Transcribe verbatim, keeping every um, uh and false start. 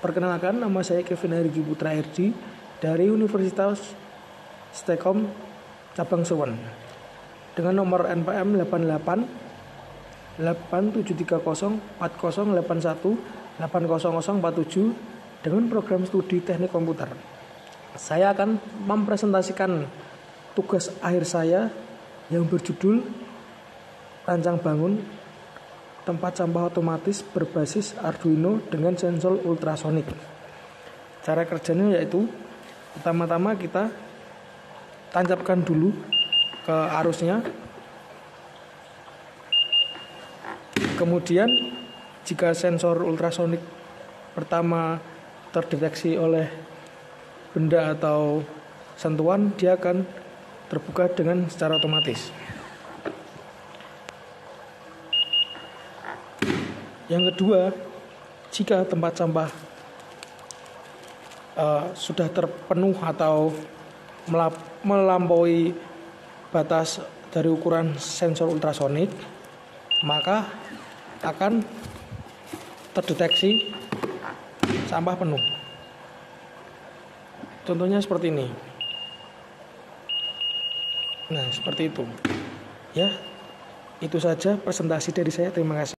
Perkenalkan, nama saya Kevin Harigi Putra R D dari Universitas Stekom Cabang Sewen dengan nomor N P M delapan delapan delapan tujuh tiga nol empat nol delapan satu delapan nol nol empat tujuh dengan program studi teknik komputer. Saya akan mempresentasikan tugas akhir saya yang berjudul rancang bangun tempat sampah otomatis berbasis Arduino dengan sensor ultrasonik. Cara kerjanya yaitu pertama-tama kita tancapkan dulu ke arusnya. Kemudian jika sensor ultrasonik pertama terdeteksi oleh benda atau sentuhan, dia akan terbuka dengan secara otomatis. Yang kedua, jika tempat sampah uh, sudah terpenuh atau melap- melampaui batas dari ukuran sensor ultrasonik, maka akan terdeteksi sampah penuh. Contohnya seperti ini. Nah, seperti itu. Ya, itu saja presentasi dari saya. Terima kasih.